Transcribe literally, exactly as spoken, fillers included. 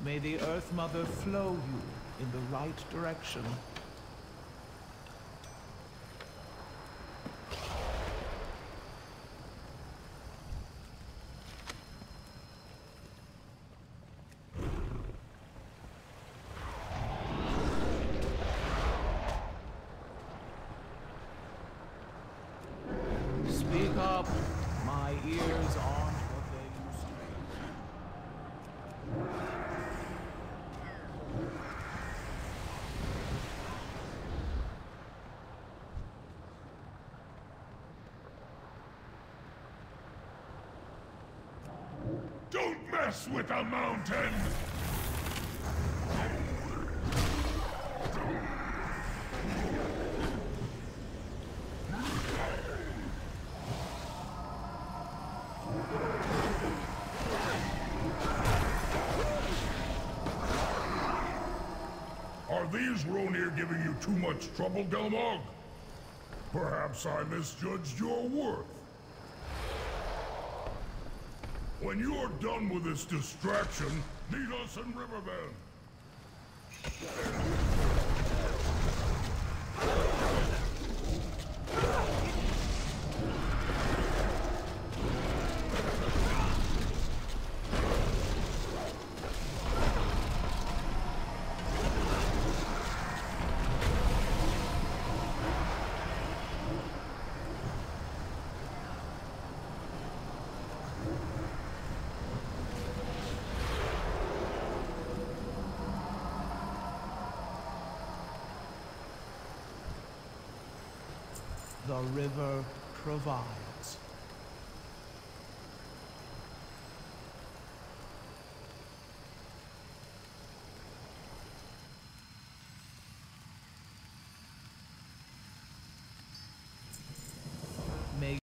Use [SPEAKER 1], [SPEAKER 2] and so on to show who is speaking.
[SPEAKER 1] May the Earth Mother flow you in the right direction. Speak up. My ears aren't what they used to be.
[SPEAKER 2] Don't mess with the mountain! Are these Ronir giving you too much trouble, Gelmog? Perhaps I misjudged your worth. When you're done with this distraction, meet us in Riverbend.
[SPEAKER 1] The river provides.